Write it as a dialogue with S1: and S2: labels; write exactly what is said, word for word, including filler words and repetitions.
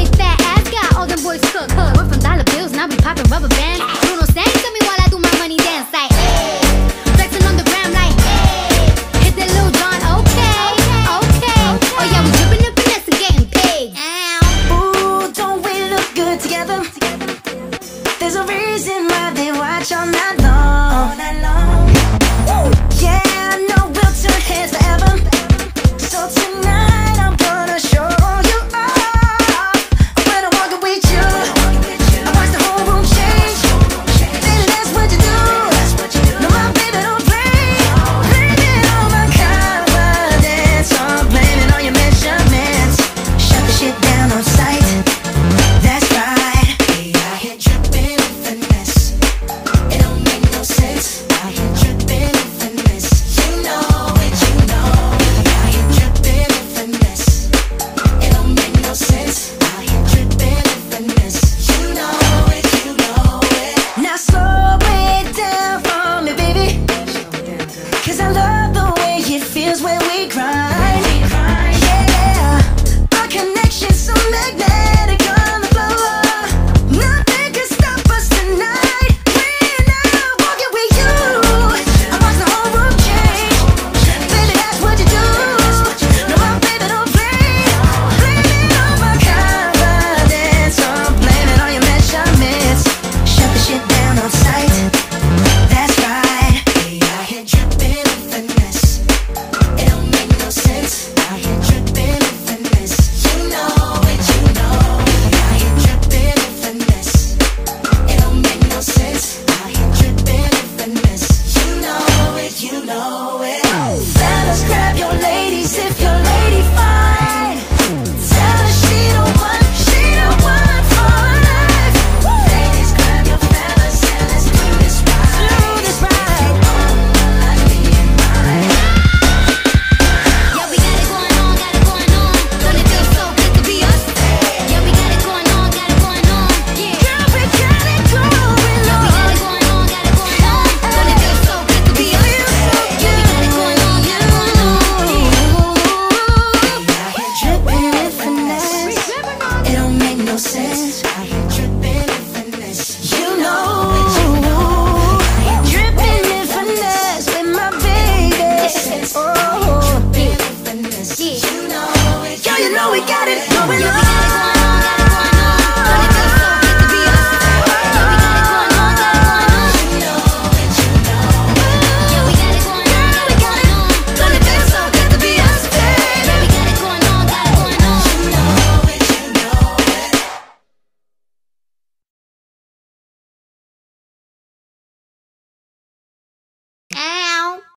S1: big fat ass got all them boys cook. We're from dollar bills, now we popping rubber bands. Bruno sang to me while I do my money dance like hey. Flexing on the gram like hey. Hit that Lil Jon, okay, okay. Oh yeah, we dripping in finesse and getting paid.
S2: Ooh, don't we look good together? There's a reason why they watch all night long.